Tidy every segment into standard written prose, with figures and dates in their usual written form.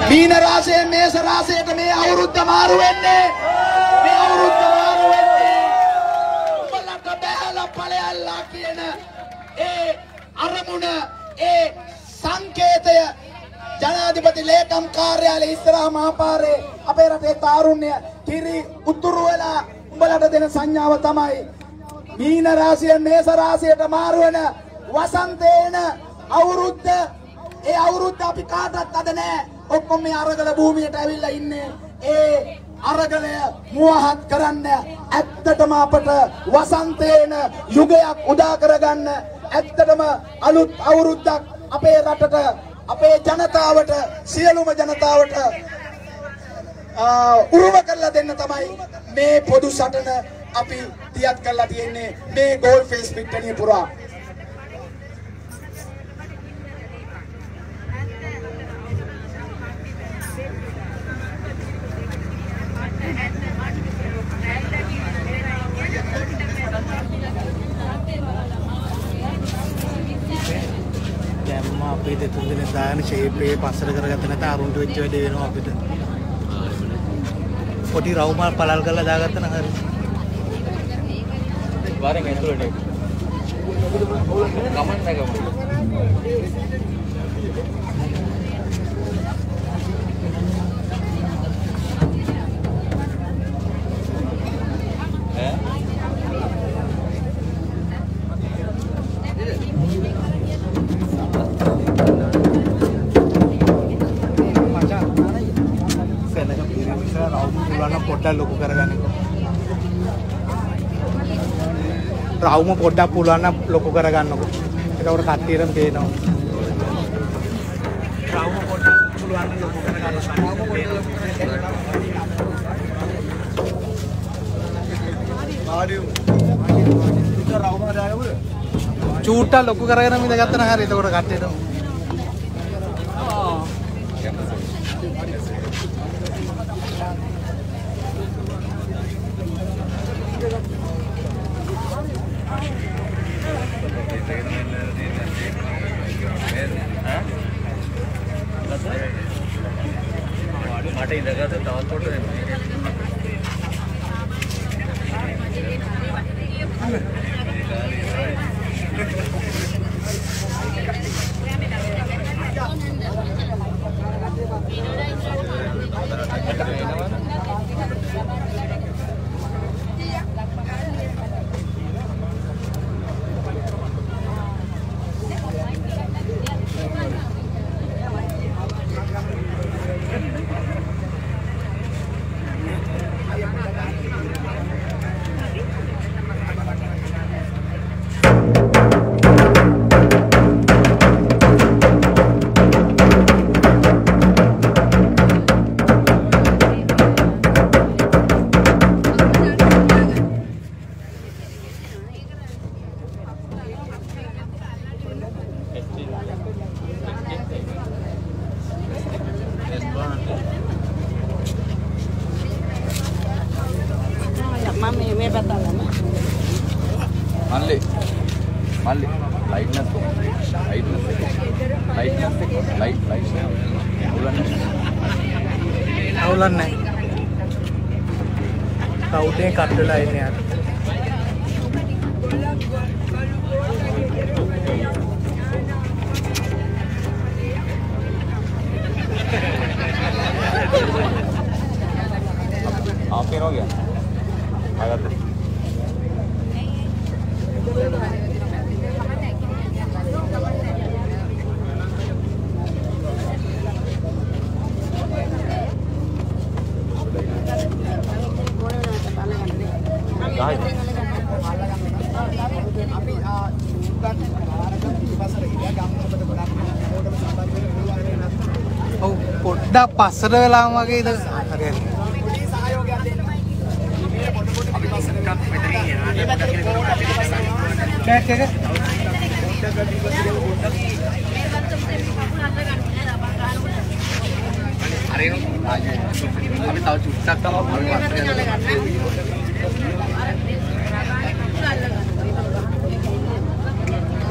මීන රාශියෙන් මේෂ රාශියට මේ අවුරුද්ද මාරු වෙන්නේ. මේ අවුරුද්ද මාරු වෙන්නේ. උඹලට බෑලා ඵලයල්ලා කියන ඒ අරමුණ ඒ සංකේතය ජනාධිපති ලේකම් කාර්යාලයේ ඉස්සරහා මහපාරේ අපේ රටේ තාරුණ්‍ය කිරි උතුරු වෙලා උඹලට දෙන සංඥාව තමයි මීන රාශියෙන් මේෂ රාශියට මාරු වෙන වසන්තේන අවුරුද්ද. ඒ අවුරුද්ද අපි කාටවත් අද නෑ. ඔක්කොම මේ අරගල භූමියට ඇවිල්ලා ඉන්නේ. ඒ අරගලය මුවහත් කරන්න ඇත්තටම අපට වසන්තේන යුගයක් උදා කරගන්න ඇත්තටම අලුත් අවුරුද්දක් අපේ රටට අපේ ජනතාවට සියලුම ජනතාවට උරුම කරලා දෙන්න තමයි මේ පොදු සටන අපි තියත් කරලා තියෙන්නේ මේ ගෝල් ෆේස් පිට්ටනිය පුරා. අපේ දෙතුන් දෙනෙක් දාගෙන ෂේප් එක පස්සට කරගත්ත නැත්නම් අරුන්ට වෙච්ච වැඩේ වෙනවා අපිට. පොඩි රවුමල් පළල් කරලා දාගත්ත නම් හරි. වරෙන් ඇතුළට. ගමන් නැගමු. ලොකු කරගන්න. රවුම පොඩ්ඩක් පුළුවන් නම් ලොකු කරගන්නකො. ඒකවල කට්ටියටම පේනවා. රවුම පොඩ්ඩක් පුළුවන් නම් ලොකු කරගන්න. චූට්ටා ලොකු කරගෙන මිද ගත්තා නම් හරි. ඒකවල කට්ටියටම මට ඉඳගත්ත තවත් පොඩ දෙන්න. Mali, lightness, අවුලක් නැහැ. කවුදේ කට්ටලා ඉන්නේ යාර. आप हो गया आगत පොඩ්ඩක් පස්සට වෙලාම වගේ ඉඳ හරියට බෑක් එක හරි අපි තව චුට්ටක්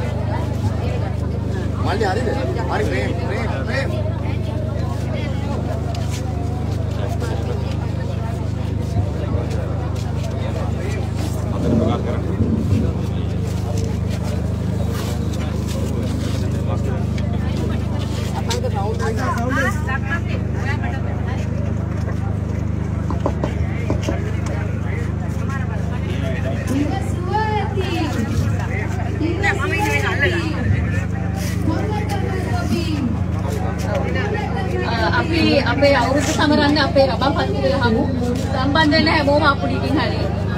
මල්ලි හරිද? හරි ප්‍රේම අපි අපේ අවුරුද්ද සමරන්න අපේ රබන් පත්තිය හමු සම්බන්ධ වෙන හැමෝම අපුඩිකින් හරි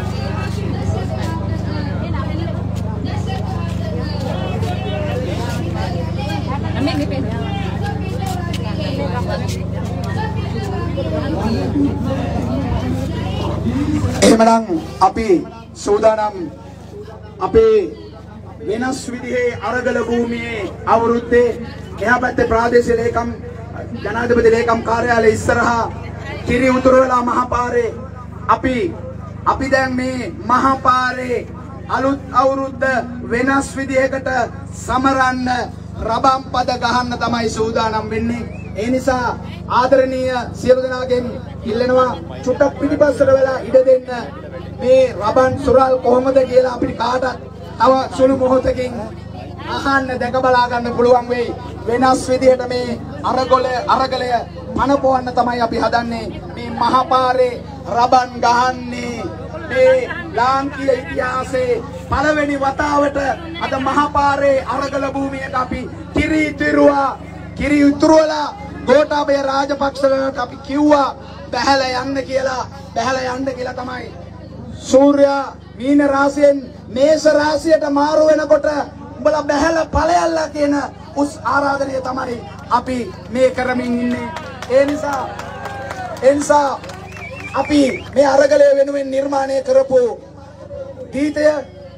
එහෙමනම් අපි සූදානම් අපේ වෙනස් විදිහේ අරගල භූමියේ අවුරුද්දේ එහා පැත්තේ ප්‍රාදේශීය ලේකම් ජනාධිපති ලේකම් කාර්යාලය ඉස්සරහා කිරි උතුරවලා මහපාරේ අපි දැන් මේ මහපාරේ අලුත් අවුරුද්ද වෙනස් විදිහකට සමරන්න රබම් පද ගහන්න තමයි සූදානම් වෙන්නේ. ඒ නිසා ආදරණීය සියලු දෙනාගෙන් ඉල්ලනවා චුට්ටක් පිටිපස්සට වෙලා ඉඩ දෙන්න. මේ රබන් සුරල් කොහොමද කියලා අපිට කාටත් තව සුළු මොහොතකින් අහන්න දැක බලා ගන්න පුළුවන් වෙයි. වෙනස් විදිහට මේ අරගලය මනපවන්න තමයි අපි හදන්නේ. මේ මහපාරේ රබන් ගහන්නේ මේ ලාංකීය ඉතිහාසයේ පළවෙනි වතාවට අද මහපාරේ අරගල භූමියට අපි කිරි උතුරවලා ගෝඨාභය රාජපක්ෂලට අපි කිව්වා බැහැලා යන්න කියලා තමයි. සූර්යා මීන රාශියෙන් මේෂ රාශියට මාරු වෙනකොට උඹලා බැහැලා ඵලයල්ලා කියන උස් ආරාධනය තමයි අපි මේ කරමින් ඉන්නේ. ඒ නිසා අපි මේ අරගලය වෙනුවෙන් නිර්මාණය කරපු ගීතය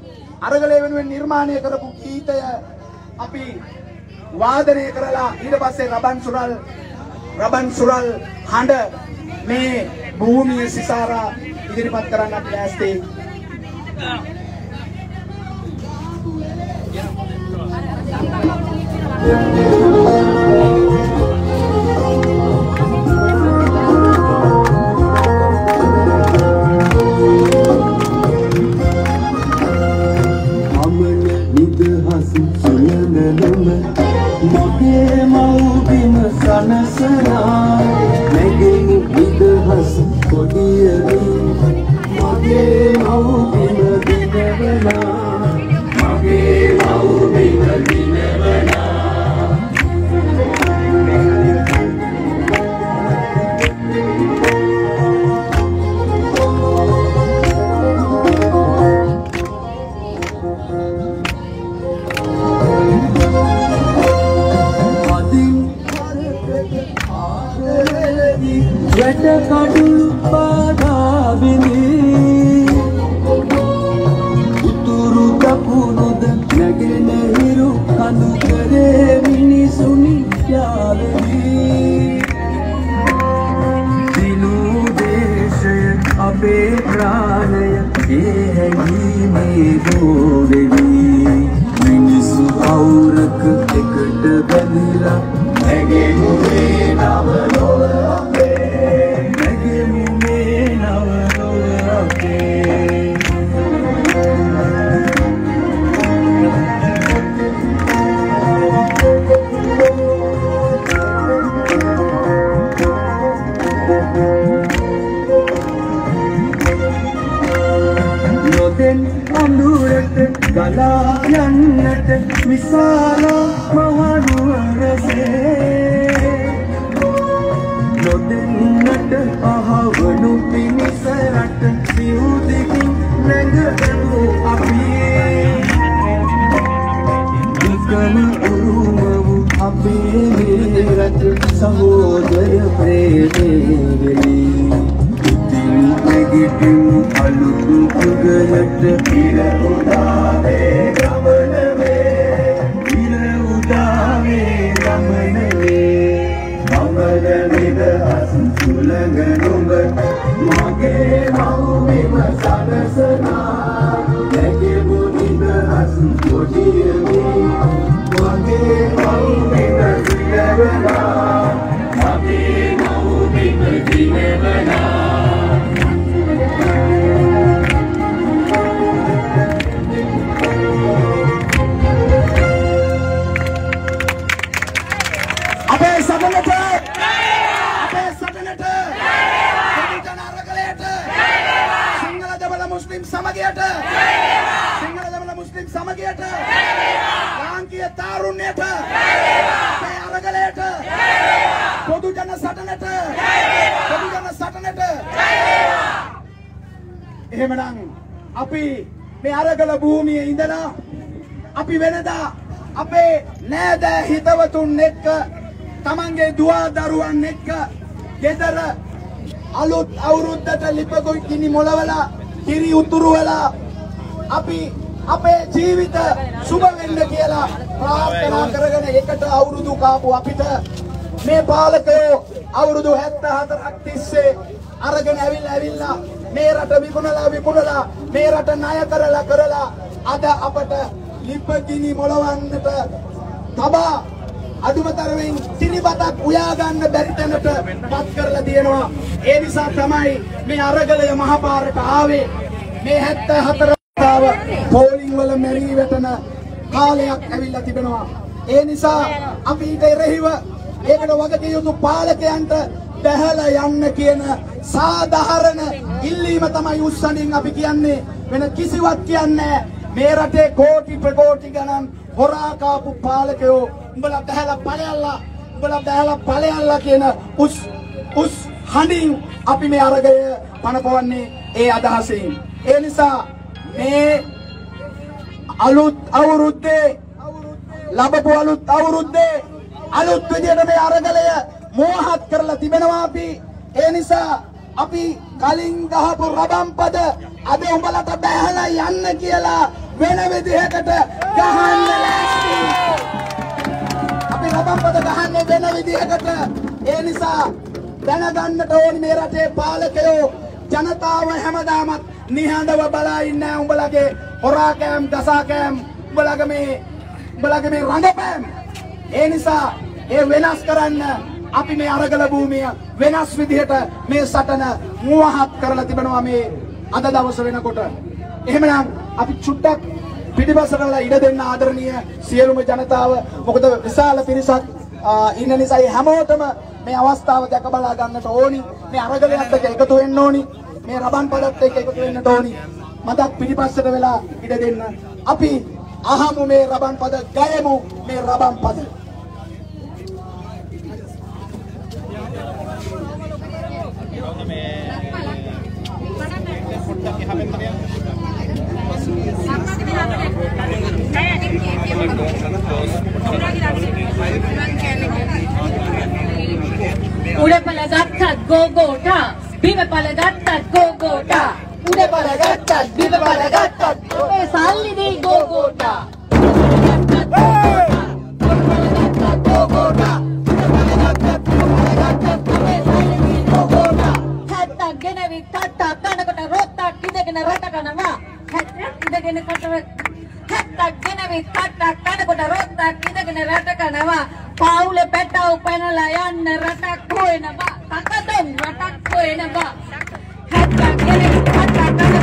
අපි වාදනය කරලා ඊට පස්සේ රබන් සුරල් හඬ මේ භූමිය සිසාරා ඉදිරිපත් කරන්න අපි ලෑස්ති. මගේ මව්බිම සනසනා නැගෙන් නිදහස් කොඩියවි මගේ මව්බිම දිනවනා මගේ මව්බිම දිනවනා කඩුළු පාදාවිනි උතුරු දකුණුද නැගෙන හිරු කඳු කරේ මිනිසුනි යාවෙමි දිනු දේශය අපේ ප්‍රාණය ඒ හැඟීමේ ගෝවෙවි මිනිසු අවුරක එකට බැඳිලා නැගෙමු මේ නව ලොව ගලා යන්නට විශාල මහනුවරසේ නොදෙන්නට අහවනු පිණිස රට සිවුදිකින් නැගගමු අපි දුකම උරුම වූ අපේ මේ රට සහෝදර ප්‍රේමෙලි නැගිටිමු අලුත් යුගයට ඉර උදාවේ ගමන වේ මමද නිදහස් සුළඟ නුඹ මගේ මව්බිම සනසනා නැගෙමු නිදහස් කොඩියවි මගේ මව්බිම දිනවනා මගේ මව්බිම දිනවනා සමගියට ලාංකීය තාරුණ්‍යයට අපේ අරගලයට පොදු ජන සටනට පොදු ජන සටනට එහෙමනම් අපි මේ අරගල භූමියේ ඉඳලා අපි වෙනදා අපේ නෑදෑ හිතවතුන් එක්ක තමන්ගේ දුවා දරුවන් එක්ක ගෙදර අලුත් අවුරුද්දට ලිපගොයි කිනි මොලවලා කිරි උතුරුවලා අපි අපේ ජීවිත සුබ වෙන්න කියලා ප්‍රාර්ථනා කරගෙන එකට අවුරුදු කාපු අපිට මේ පාලකයෝ අවුරුදු 74ක් තිස්සේ අරගෙන ඇවිල්ලා මේ රට විකුණලා මේ රට ණය කරලා අද අපට ලිපගිනි මොලවන්නට තබා අදුමතරමින් සිරිබතක් උයා ගන්න බැරි තැනට පත් කරලා තියෙනවා. ඒ නිසා තමයි මේ අරගලය මහපාරට ආවේ. මේ 74 පෝලිං වල මෙරි වැටෙන කාලයක් ඇවිල්ලා තිබෙනවා. ඒ නිසා අපි ඊට එරෙහිව ඒකට වගකිය යුතු පාලකයන්ට බැහැලා යන්න කියන සාධාරණ ඉල්ලීම තමයි උස්සනින් අපි කියන්නේ. වෙන කිසිවක් කියන්නේ මේ රටේ කෝටි ප්‍රකෝටි ගණන් හොරා කාපු පාලකයෝ උඹලා බැහැලා ඵලයල්ලා කියන උස් හඬින් අපි මේ අරගය පනපවන්නේ ඒ අදහසින්. ඒ නිසා මේ අලුත් අවුරුද්දේ ලැබපු අලුත් අවුරුද්දේ අලුත් විදියට මේ අරගලය මෝහත් කරලා තිබෙනවා අපි. ඒ නිසා අපි කලින් ගහපු රබම් පද අද උඹලට බැහැලා යන්න කියලා වෙන විදිහකට ගහන්න ලෑස්ති. අපි රබම් පද ගහන්නේ වෙන විදිහකට. ඒ නිසා දැනගන්නට ඕනි මේ රටේ පාලකයෝ ජනතාව හැමදාමත් නිහඬව බලා ඉන්නේ උඹලගේ හොරාකෑම් දසාකෑම් උඹලගේ මේ රඟපෑම්. ඒ නිසා ඒ වෙනස් කරන්න අපි මේ අරගල භූමිය වෙනස් විදිහට මේ සටන මුවහත් කරලා තිබෙනවා මේ අද දවස වෙනකොට. එහෙමනම් අපි චුට්ටක් පිටිපස්සට වල ඉඩ දෙන්න ආදරණීය සියලුම ජනතාව. මොකද විශාල පිරිසක් ඉන්න නිසා හැමෝටම මේ අවස්ථාව දැක බලා ගන්නට ඕනි. මේ අරගලයත් එක්ක එකතු වෙන්න ඕනි. මේ රබන් පදත් එක්ක එකතු වෙන්නට ඕනි. මදක් පිටිපස්සට වෙලා ඉඩ දෙන්න. අපි අහමු මේ රබන් පද, ගයමු මේ රබන් පද. උඩපල ගත්තත් ගෝගෝටා, බිමපල ගත්තත් ගෝගෝටා. උඩපල ගත්තත් බිමපල ගත්තත් ඔය සල්ලි දෙයි ගෝගෝටා. Paule petau penalayan ratak koenaba takadon ratak koenaba hatta gene hatta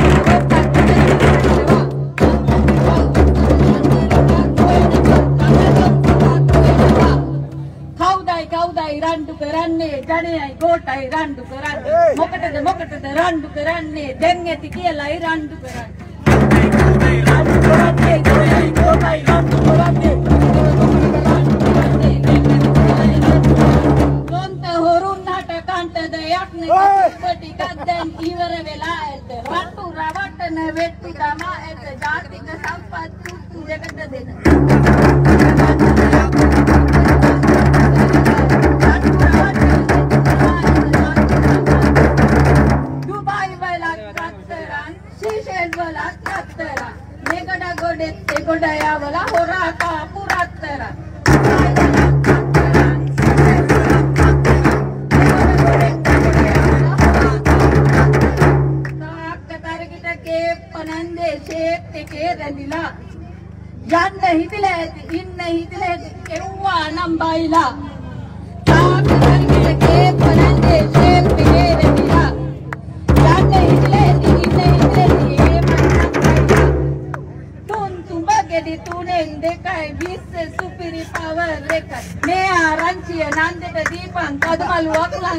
kaudai randu karanne janeyai gotai randu karanne mokateda randu karanne dengeti kiyalai randu karanne randu karanne gotai randu karanne ඉවර වෙලා ඇත රටු රවට්ටන වෙට්ටි තමා ඇත ජාතික සම්පත් තුට්ටු දෙකට දෙන දුබයි වලක් රත්තරන් සීෂෙල් වලක් රත්තරන් මේකට ගොඩෙත් ඒගොඩ යවලා හොරා කාපු රත්තරන් යන්න හිතිලා ඇති ඉන්න හිතිලා ඇති එව්වා නම් බයිලා තාක්කරිගේ පනන්දේ ෂේප් එකේ දෙවිලා යන්න හිතිලා ඇති ඉන්න හිතිලා ඇති ඒ මන් තුන් තුඹගෙඩි තුනෙන් දෙකයි 20 සුපිරි පවර් එකයි මේ ආරංචිය නන්දට දීපන් කදමලුවක් ලං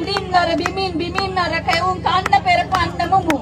උඩින් අර බිමින් අර කැවුම් කන්න පෙර පන්න මුමු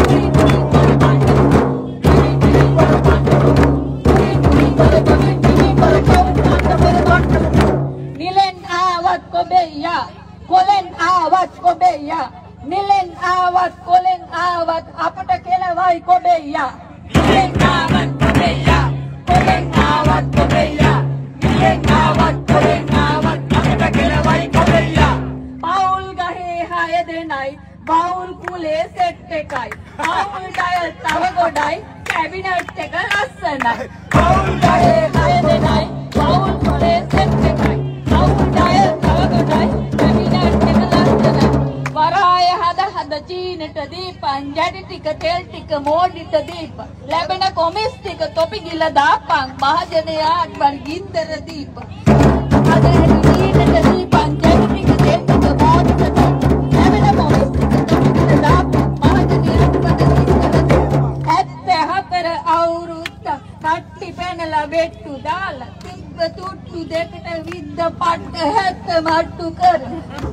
නිලෙන් ආවත් කොබෙයා කොලෙන් ආවත් කොබෙයා නිලෙන් ආවත් කොලෙන් ආවත් අපට කෙලවයි කොබෙයා නිලෙන් ආවත් කොබෙයා කොලෙන් ආවත් කොබෙයා නිලෙන් ආවත් කොලෙන් ආවත් අපට කෙලවයි කොබෙයා පවුල් ගහේ 6 දෙනයි බවුල් කුලේ සෙට් එකයි පවුල් ඩයල් තව ගොඩයි කැබිනට් එක ලස්සනයි පවුල් ගහේ 6 දෙනයි බවුල් කුලේ සෙට් එකයි පවුල් ඩයල් තව ගොඩයි කැබිනට් එක ලස්සනයි වරාය හද චීනට දීපන් ජැඩි ටික තෙල් ටික මෝඩිට දීපන් ලැබෙන කොමිස් ටික තොපි ගිල දාපන් මහජනයාට වන් ගින්දර දීපන් අද හැටි චීනට දීපන් ජැඩි ටික තෙල් ටික මෝඩිට දීපන් ලැබෙන කොමිස් ටික තොපි ගිල දාපන් මහජනයාට වන් ගින්දර දීපන් 74 අවුරුද්ද කට්ටි පැනලා වෙට්ටු දාලා තිබ්බ තුට්ටු දෙකට විද්ද පට්ට 70 මට්ටු කරන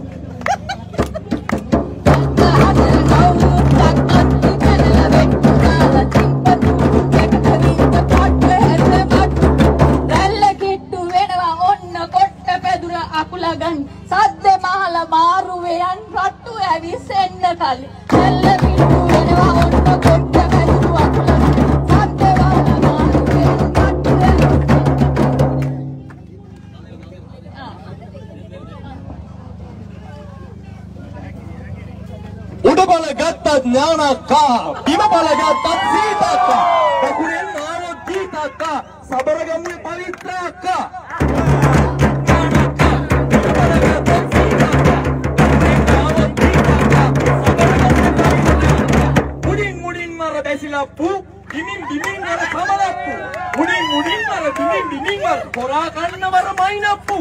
සද්ද මහල මාරුවයන් රට්ටු ඇවිස්සෙන්න කලින් ඇල්ල පිටු වෙනවා ඔන්න කොට පැදුරු අකුලගන් සද්ද මහල මාරුවයන් රට්ටු උඩ බල ගත්තත් ඥානක්කා බිම බල ගත්තත් සීතක්කා දකුණෙන් ආවොත් දීතක්කා සබරගමුවේ පවිත්‍රාක්කා Pú, bimin mara kamalappu. Udin mara bimin mara kora kanna mara mainappu.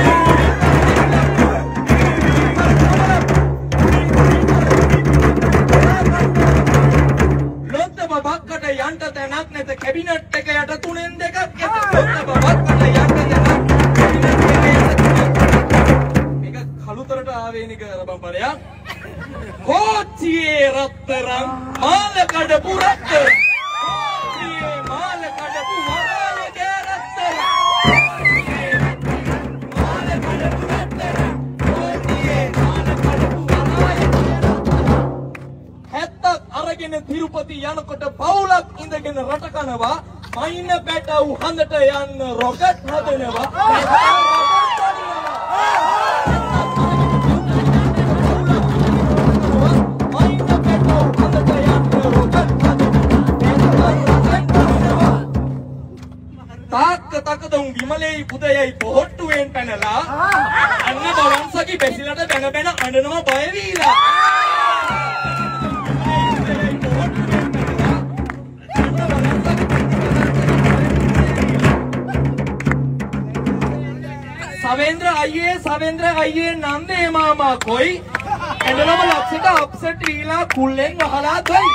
Lottama bakkata yanta tanak nete cabinet එක යට තුනෙන් දෙකක් එත. Lottama bakkata yanta tanak cabinet එක යට තුනෙන්. මේක කලුතරට ආවේනික රබම්බරයක්. कोचिये रत्तरं माल कड़पु रत्तर कोचिये माल कड़पु माल के रत्तर माल कड़पु रत्तर कोचिये माल कड़पु माल के रत्तर हेत्तक अरගෙන तिरुपति යනකොට පවුලක් ඉඳගෙන රට කනවා මයින්න පැටව හඳට යන්න රොකට් හදනවා තකතුම් විමලේ පුදයයි පොහොට්ටුවෙන් පැනලා අන්න බලන්සකි බැසිලට බැන බැන අඬනවා බය වීලා සවේන්ද්‍ර අයියේ නන්දේ මාමා කොයි ඇඬනම ලක්ෂිත අප්සෙට් වීලා කුල්ලෙන් වහලා ගොයි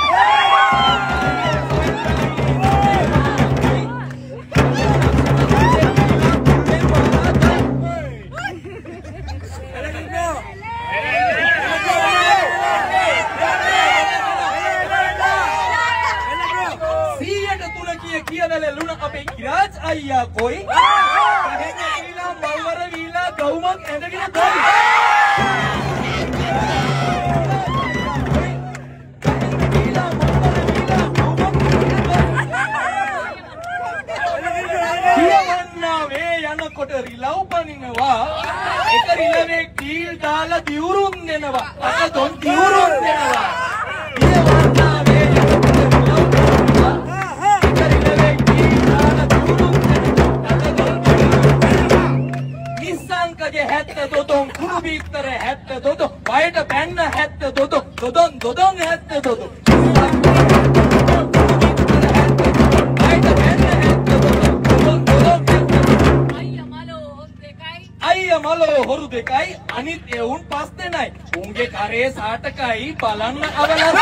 කියවල ලුණ අපේ ඉරාජ් අයියා කොයි එහෙම කියලා මල්වර වීලා ගවුමක් ඇඳගෙන ගොයි කියවන්නා වේ යනකොට රිලව් පනිනවා එක රිලවේ කීල් දාලා දිවුරුම් දෙනවා අත දොන් දිවුරුම් දෙනවා කියවන්නා වේ दोदों कुरु भीतर हैत्ते दोदों बाइट पैन हैत्ते दोदों दोदों हैत्ते दोदों बाइट पैन हैत्ते दोदों අයියා මලෝ හොරු දෙකයි අනිත් එවුන් පස් දෙනයි උන්ගේ කරේ සාටකයි බලන්න අවලස්සන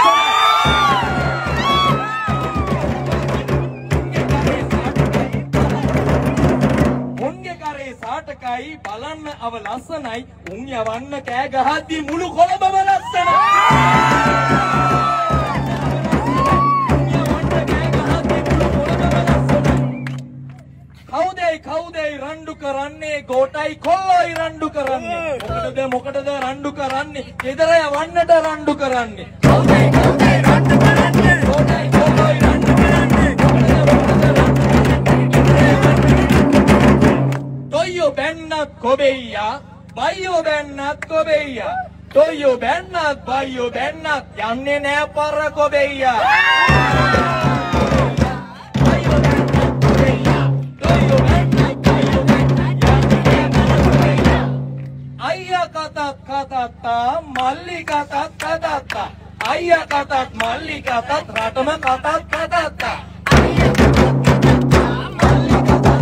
උන්ගේ කරේ සාටක එකයි බලන්න අව ලස්සනයි උන් යවන්න කෑ ගහද්දි මුළු කොළඹම ලස්සනයි කවුදයි රණ්ඩු කරන්නේ ගෝටයි කොල්ලෝයි රණ්ඩු කරන්නේ මොකටද රණ්ඩු කරන්නේ ගෙදර යවන්නට රණ්ඩු කරන්නේ කවුදයි රණ්ඩු කරන්නේ ගෝටයි කොල්ලෝයි රණ්ඩු කරන්නේ Toyo bennat kobeya, bayo bennat kobeya. Toyo bennat, bayo bennat, yanne nෑ පර kobeya. Bayo bennat kobeya. Toyo bennat, bayo bennat, yanne nෑ පර kobeya. Ayya katat katatta, malli katat katatta. Ayya katat, malli katat, ratama katat katatta. Ayya katat katatta, malli katat.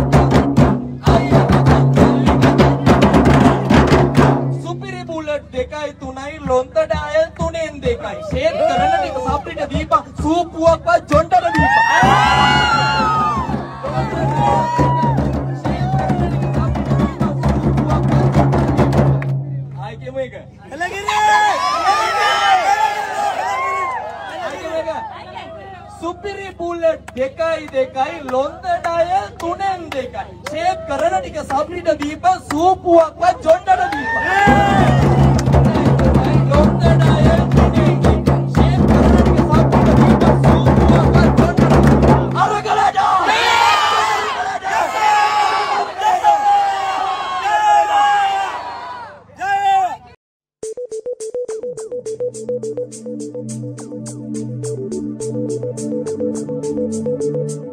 දෙකයි තුනයි ලොන්ත dial තුනෙන් දෙකයි shape කරන ටික සප්පිට දීපන් සූපුවක්වත් ජොන්ටට දීපන් ආයි කියමු එක සුපිරි බුලට් දෙකයි ලොන්ත ඩයල් තුනෙන් දෙකයි ෂේප් කරන ටික සප්පිට දීපන් සූපුවක්වත් ජොන්ටට දීපන් Thank you.